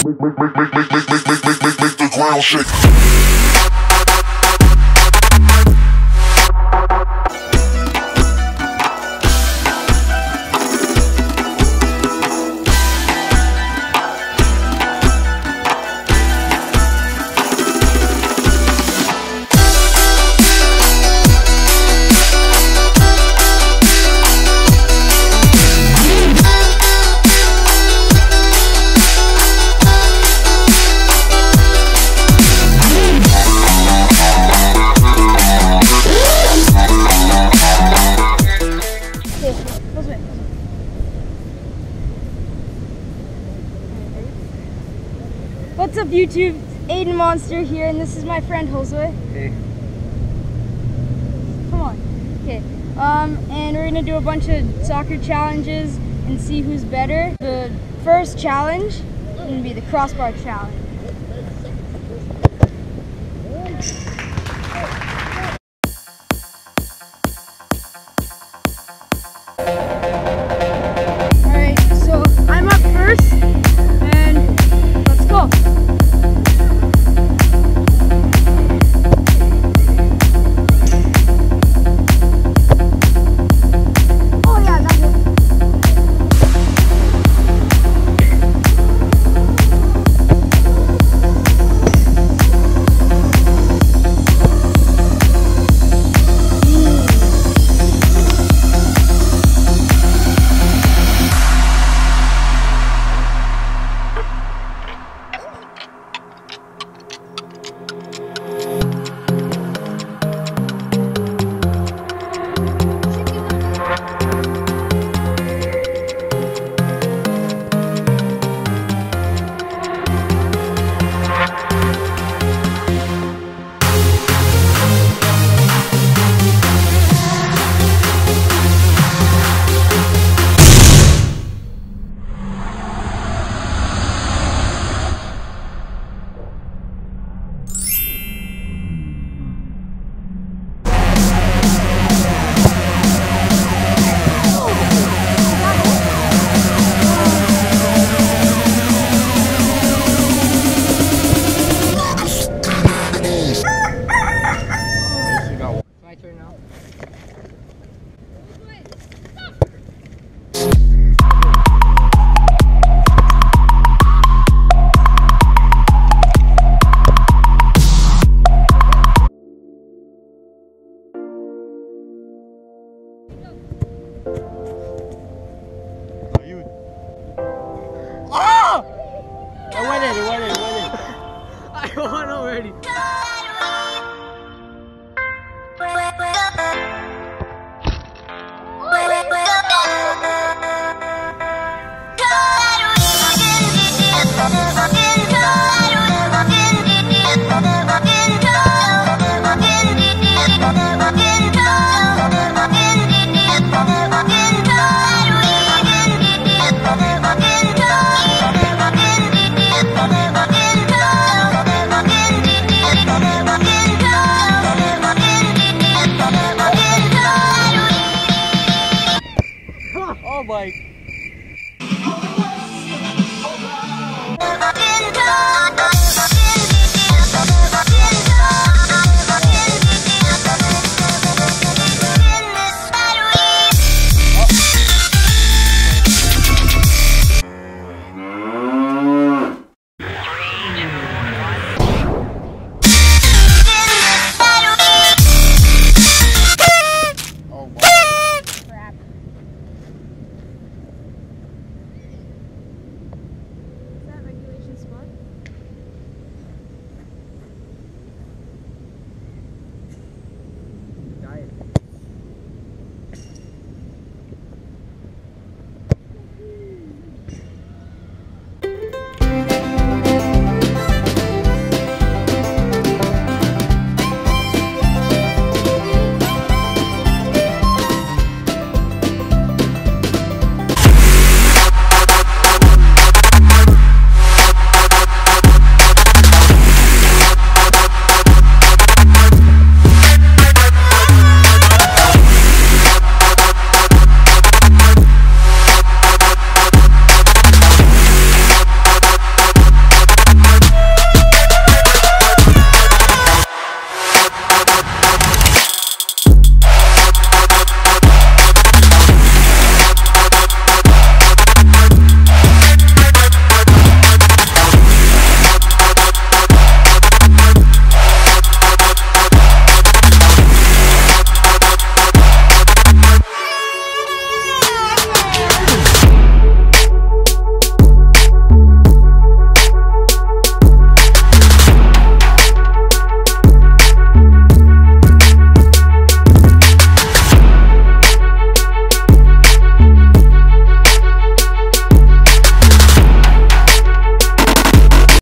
Make the ground shake. What's up YouTube, it's Aidan Monster here and this is my friend Josue. Hey. Come on. Okay. And we're gonna do a bunch of soccer challenges and see who's better. The first challenge is gonna be the crossbar challenge. Alright, so I'm up first and let's go. Oh! I won it. I won already. Oh my.